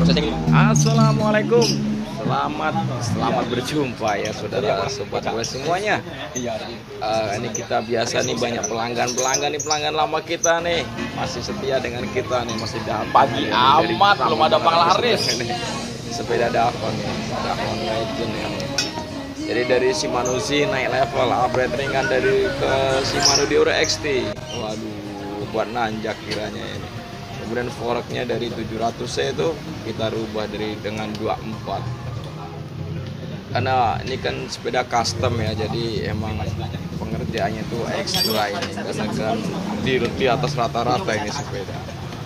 Assalamualaikum, selamat berjumpa ya saudara sobat gue semuanya. Ini kita biasa nih banyak pelanggan lama kita nih masih setia dengan kita nih, masih dapat pagi amat belum ada penglaris sepeda Davon Legend ya. Jadi dari Shimano Z naik level upgrade ringan dari ke Shimano Deore XT. Waduh, buat nanjak kiranya ini. Kemudian forknya dari 700C itu kita rubah dengan 24. Karena ini kan sepeda custom ya, jadi emang pengerjaannya itu ekstra ini karena kan di atas rata-rata ini sepeda.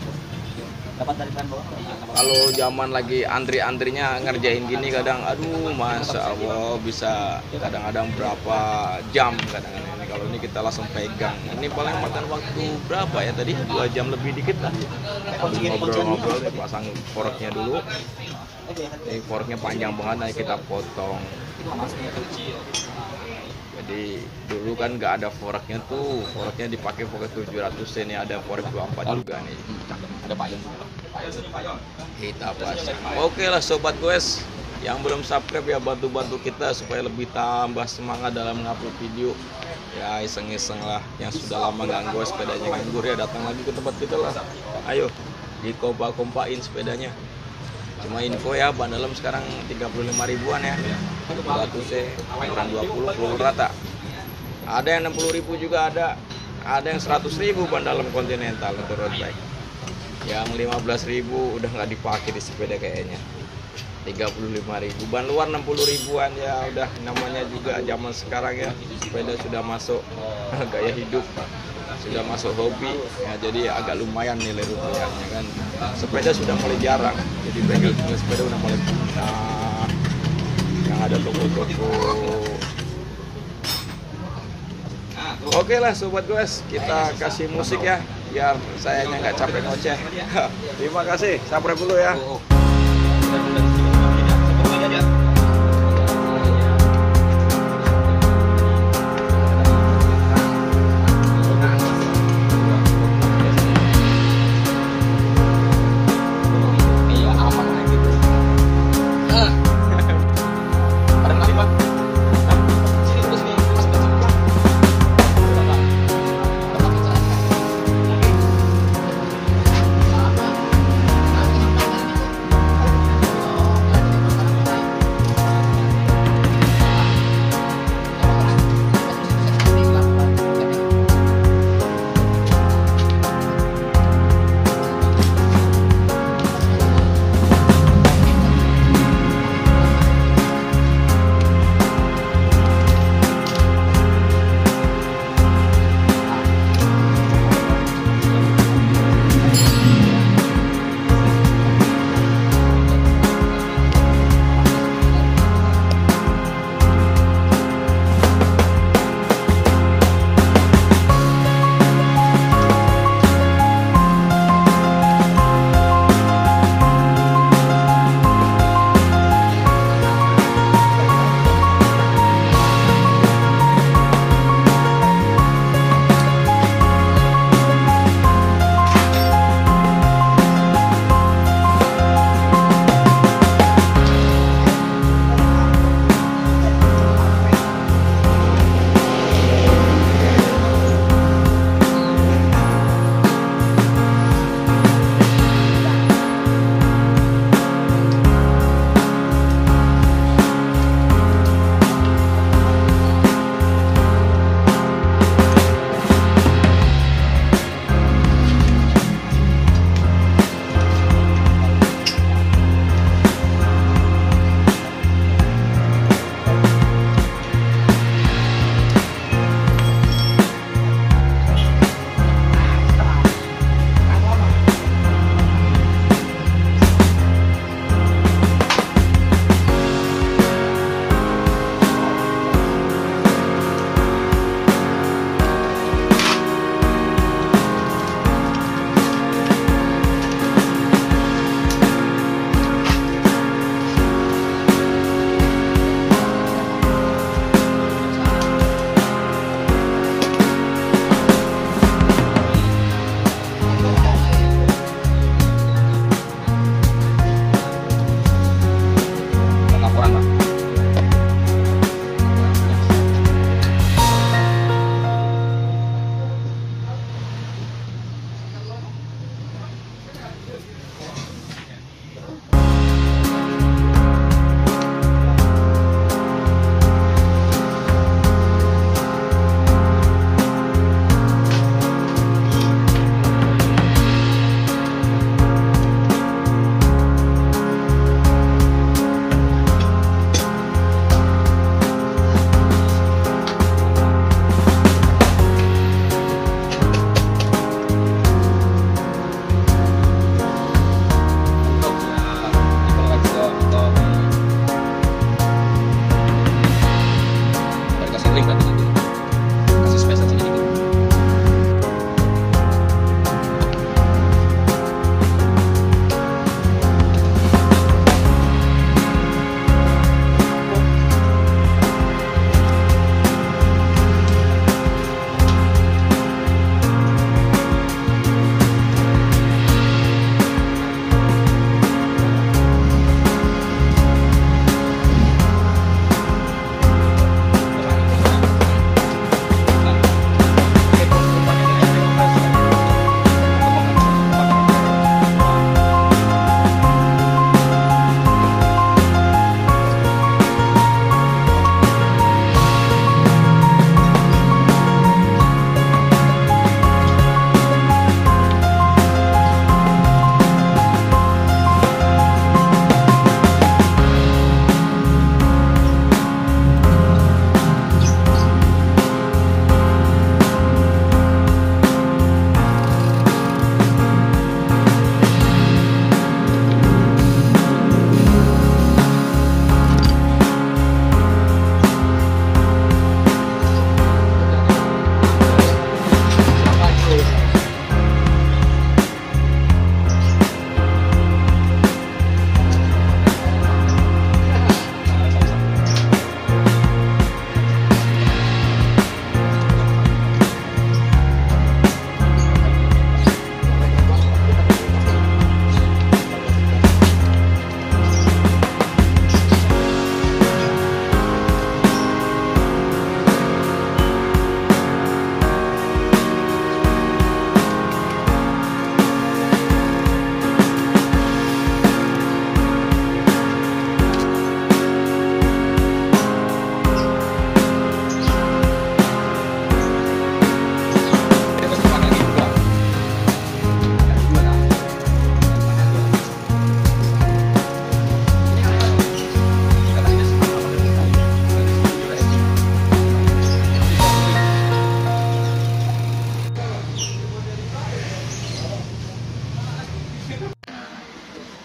Kalau zaman lagi antri-antrinya ngerjain gini kadang aduh masya Allah bisa kadang-kadang berapa jam kadang-kadang. Ini kalau ini kita langsung pegang, ini paling makan waktu berapa ya tadi, 2 jam lebih dikit lah. Ngobrol-ngobrol pasang forknya dulu. Ini forknya panjang banget, nah kita potong. Jadi dulu kan nggak ada forknya tuh, forknya dipakai fork 700, ini ada fork 24 juga nih. ada payung Kita pasang. Oke lah sobat guys, yang belum subscribe ya bantu kita supaya lebih tambah semangat dalam ngupload video. Ya iseng-iseng lah, yang sudah lama nggak nggo sepedanya nganggur ya datang lagi ke tempat kita lah. Ayo dikompak-kompakin sepedanya. Cuma info ya, ban dalam sekarang 35 ribuan ya. 100 kurang 20 puluh rata. Ada yang 60 ribu juga ada yang 100 ribu ban dalam Continental untuk road bike. Yang 15 ribu udah nggak dipakai di sepeda kayaknya. 35 ribu, ban luar 60 ribuan ya, udah namanya juga zaman sekarang ya, sepeda sudah masuk gaya hidup, sudah masuk hobi ya, jadi agak lumayan nilai rupiahnya kan. Sepeda sudah mulai jarang, jadi bengkel sepeda udah mulai punah, yang ada toko-toko. Oke lah sobat guys, kita kasih musik ya biar sayanya nggak capek ngoceh. Terima kasih, subscribe dulu ya.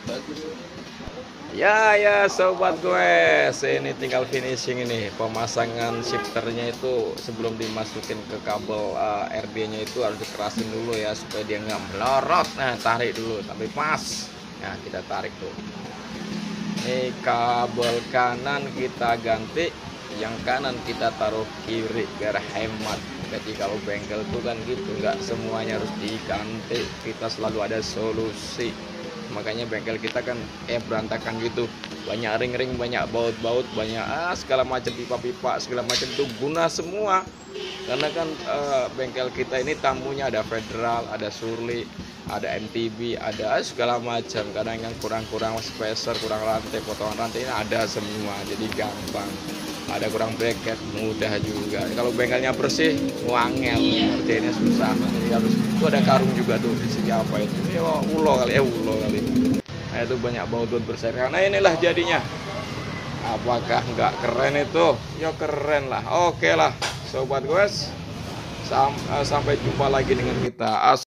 Ya sobat gue, ini tinggal finishing ini pemasangan shifternya itu. Sebelum dimasukin ke kabel RB-nya itu harus dikerasin dulu ya supaya dia nggak melorot. Nah, tarik dulu sampai pas. Nah, kita tarik tuh. Ini kabel kanan kita ganti, yang kanan kita taruh kiri biar hemat. Jadi kalau bengkel tuh kan gitu, nggak semuanya harus diganti, kita selalu ada solusi. Makanya bengkel kita kan berantakan gitu, banyak ring-ring, banyak baut-baut, banyak segala macam pipa-pipa, segala macam itu guna semua. Karena kan bengkel kita ini tamunya ada Federal, ada Surly, ada MTB, ada segala macam. Kadang yang kurang-kurang spacer, kurang rantai, potongan rantai ini ada semua, jadi gampang. Ada kurang bracket, mudah juga. Kalau bengkelnya bersih, wangel, ngerjainnya susah. Jadi harus itu ada karung juga tuh di sini apa itu? Ulo kali. Nah, itu banyak baut-baut berserakan. Nah, inilah jadinya. Apakah nggak keren itu? Ya keren lah. Oke lah, sobat guys. Sampai jumpa lagi dengan kita.